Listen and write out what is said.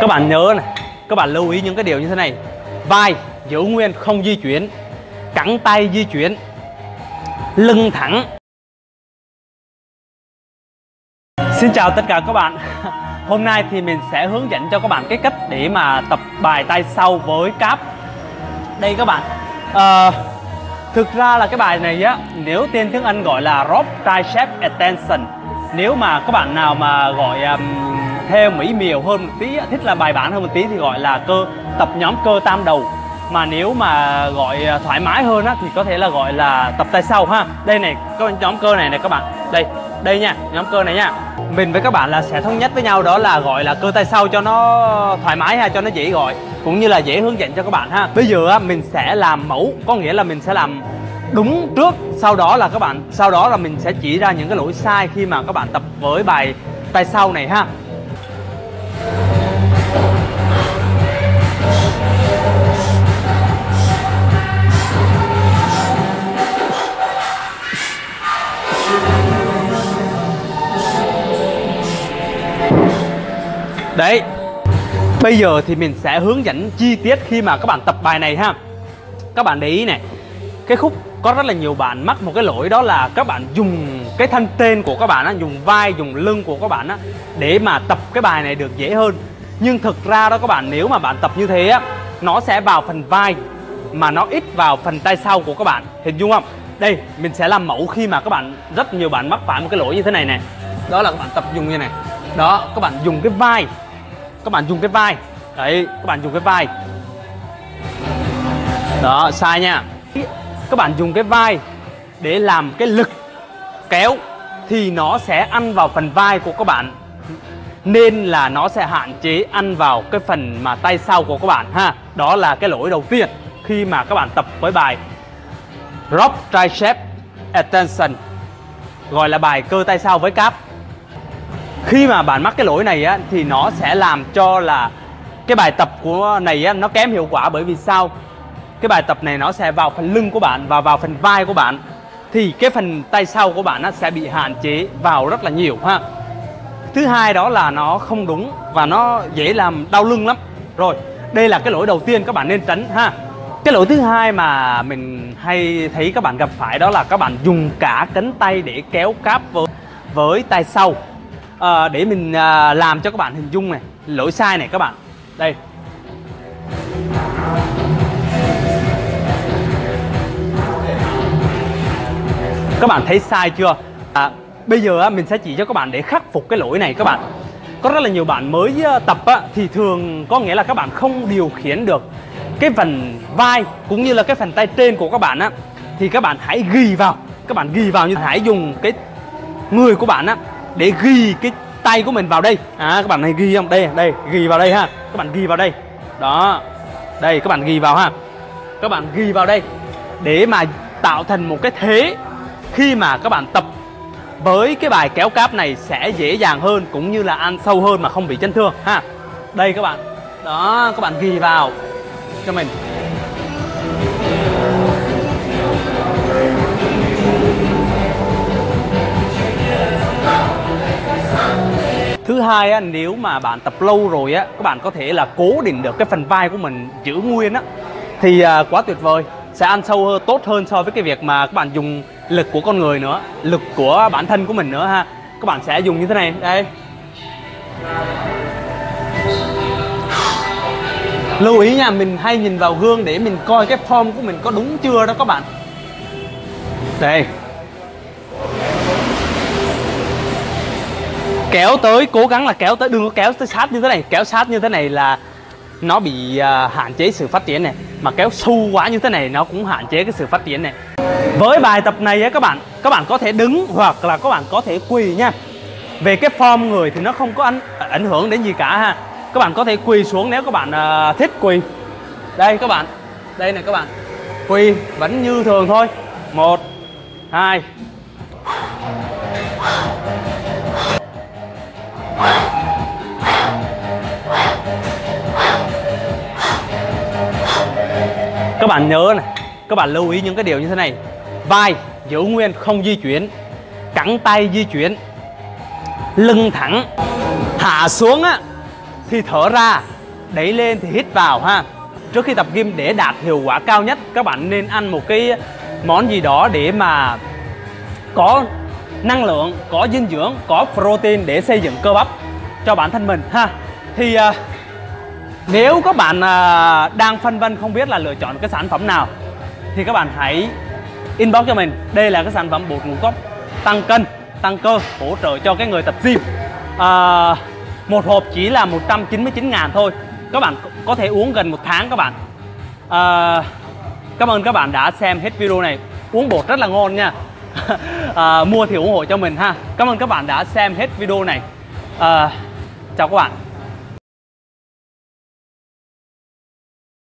Các bạn nhớ này, các bạn lưu ý những cái điều như thế này. Vai giữ nguyên không di chuyển, cẳng tay di chuyển, lưng thẳng. Xin chào tất cả các bạn. Hôm nay thì mình sẽ hướng dẫn cho các bạn cái cách để mà tập bài tay sau với cáp. Đây các bạn, thực ra là cái bài này á, nếu tên tiếng Anh gọi là Rope Tricep Extension. Nếu mà các bạn nào mà gọi theo mỹ miều hơn một tí, thích là bài bản hơn một tí thì gọi là tập nhóm cơ tam đầu. Mà nếu mà gọi thoải mái hơn á, thì có thể là gọi là tập tay sau ha. Đây này, cái nhóm cơ này các bạn. Đây nha, nhóm cơ này nha. Mình với các bạn là sẽ thống nhất với nhau, đó là gọi là cơ tay sau cho nó thoải mái ha, cho nó dễ gọi cũng như là dễ hướng dẫn cho các bạn ha. Bây giờ á, mình sẽ làm mẫu, có nghĩa là mình sẽ làm đúng trước, sau đó là mình sẽ chỉ ra những cái lỗi sai khi mà các bạn tập với bài tay sau này ha. Đấy, bây giờ thì mình sẽ hướng dẫn chi tiết khi mà các bạn tập bài này ha. Các bạn để ý này, cái khúc có rất là nhiều bạn mắc một cái lỗi, đó là các bạn dùng cái thân trên của các bạn á, dùng vai, dùng lưng của các bạn á, để mà tập cái bài này được dễ hơn. Nhưng thực ra đó các bạn, nếu mà bạn tập như thế á, nó sẽ vào phần vai mà nó ít vào phần tay sau của các bạn. Hình dung không? Đây, mình sẽ làm mẫu khi mà các bạn, rất nhiều bạn mắc phải một cái lỗi như thế này này. Đó là các bạn tập dùng như này. Đó, các bạn dùng cái vai. Các bạn dùng cái vai. Đấy, các bạn dùng cái vai. Đó, sai nha. Các bạn dùng cái vai để làm cái lực kéo thì nó sẽ ăn vào phần vai của các bạn, nên là nó sẽ hạn chế ăn vào cái phần mà tay sau của các bạn ha. Đó là cái lỗi đầu tiên khi mà các bạn tập với bài Rope Tricep Extension, gọi là bài cơ tay sau với cáp. Khi mà bạn mắc cái lỗi này á, thì nó sẽ làm cho là cái bài tập của này á, nó kém hiệu quả. Bởi vì sao? Cái bài tập này nó sẽ vào phần lưng của bạn và vào phần vai của bạn, thì cái phần tay sau của bạn nó sẽ bị hạn chế vào rất là nhiều ha. Thứ hai đó là nó không đúng và nó dễ làm đau lưng lắm. Rồi, đây là cái lỗi đầu tiên các bạn nên tránh ha. Cái lỗi thứ hai mà mình hay thấy các bạn gặp phải, đó là các bạn dùng cả cánh tay để kéo cáp với tay sau. Để mình làm cho các bạn hình dung này, lỗi sai này các bạn. Đây, các bạn thấy sai chưa? Bây giờ mình sẽ chỉ cho các bạn để khắc phục cái lỗi này các bạn. Có rất là nhiều bạn mới tập thì thường có nghĩa là các bạn không điều khiển được cái phần vai cũng như là cái phần tay trên của các bạn á, thì các bạn hãy ghi vào. Các bạn ghi vào, như hãy dùng cái người của bạn á để ghi cái tay của mình vào đây. Các bạn này ghi không? Đây, ghi vào đây ha. Các bạn ghi vào đây. Đó. Đây, các bạn ghi vào ha. Các bạn ghi vào đây để mà tạo thành một cái thế khi mà các bạn tập với cái bài kéo cáp này sẽ dễ dàng hơn, cũng như là ăn sâu hơn mà không bị chấn thương ha. Đây các bạn. Đó, các bạn ghi vào cho mình. Thứ hai á, nếu mà bạn tập lâu rồi á, các bạn có thể là cố định được cái phần vai của mình giữ nguyên á, thì quá tuyệt vời, sẽ ăn sâu hơn, tốt hơn so với cái việc mà các bạn dùng lực của con người nữa, lực của bản thân của mình nữa ha. Các bạn sẽ dùng như thế này. Đây, lưu ý nha, mình hay nhìn vào gương để mình coi cái form của mình có đúng chưa đó các bạn. Đây, kéo tới, cố gắng là kéo tới, đừng có kéo tới sát như thế này. Kéo sát như thế này là nó bị hạn chế sự phát triển này, mà kéo sâu quá như thế này nó cũng hạn chế cái sự phát triển này. Với bài tập này á, các bạn có thể đứng hoặc là các bạn có thể quỳ nha. Về cái form người thì nó không có ảnh hưởng đến gì cả ha. Các bạn có thể quỳ xuống nếu các bạn thích quỳ. Đây các bạn, đây này các bạn, quỳ vẫn như thường thôi. 1, 2. Các bạn nhớ này, các bạn lưu ý những cái điều như thế này. Vai giữ nguyên không di chuyển, cẳng tay di chuyển, lưng thẳng, hạ xuống á thì thở ra, đẩy lên thì hít vào ha. Trước khi tập gym để đạt hiệu quả cao nhất, các bạn nên ăn một cái món gì đó để mà có năng lượng, có dinh dưỡng, có protein để xây dựng cơ bắp cho bản thân mình ha. Thì nếu các bạn đang phân vân không biết là lựa chọn cái sản phẩm nào thì các bạn hãy inbox cho mình. Đây là cái sản phẩm bột ngũ cốc tăng cân, tăng cơ, hỗ trợ cho cái người tập gym. Một hộp chỉ là 199.000 thôi. Các bạn có thể uống gần 1 tháng các bạn. Cảm ơn các bạn đã xem hết video này. Uống bột rất là ngon nha. Mua thì ủng hộ cho mình ha. Cảm ơn các bạn đã xem hết video này. Chào các bạn.